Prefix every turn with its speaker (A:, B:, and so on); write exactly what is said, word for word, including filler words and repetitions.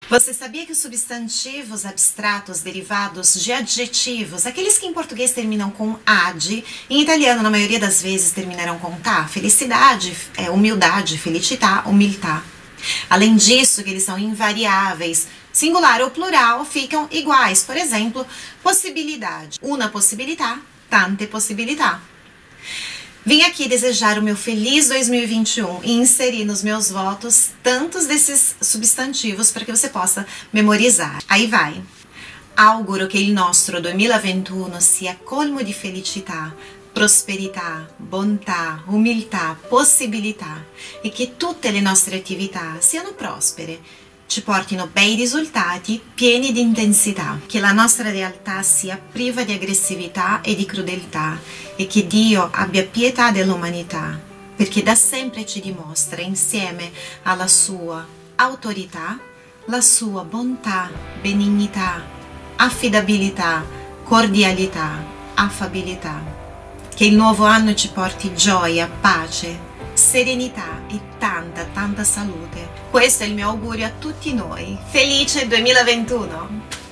A: Você sabia que os substantivos abstratos derivados de adjetivos, aqueles que em português terminam com ad, em italiano na maioria das vezes terminarão com tá? Felicidade, é, humildade, felicità, umiltà. Além disso, que eles são invariáveis, singular ou plural ficam iguais. Por exemplo, possibilidade, una possibilità, tante possibilità. Vim aqui desejar o meu feliz dois mil e vinte e um e inserir nos meus votos tantos desses substantivos para que você possa memorizar. Aí vai. Auguro che il nostro duemilaventuno sia colmo di felicità, prosperità, bontà, umiltà, possibilità e che tutte le nostre attività siano prospere, ci portino bei risultati pieni di intensità, che la nostra realtà sia priva di aggressività e di crudeltà e che Dio abbia pietà dell'umanità, perché da sempre ci dimostra insieme alla sua autorità la sua bontà, benignità, affidabilità, cordialità, affabilità. Che il nuovo anno ci porti gioia, pace, serenità e tanta tanta salute. Questo è il mio augurio a tutti noi. Felice duemilaventuno!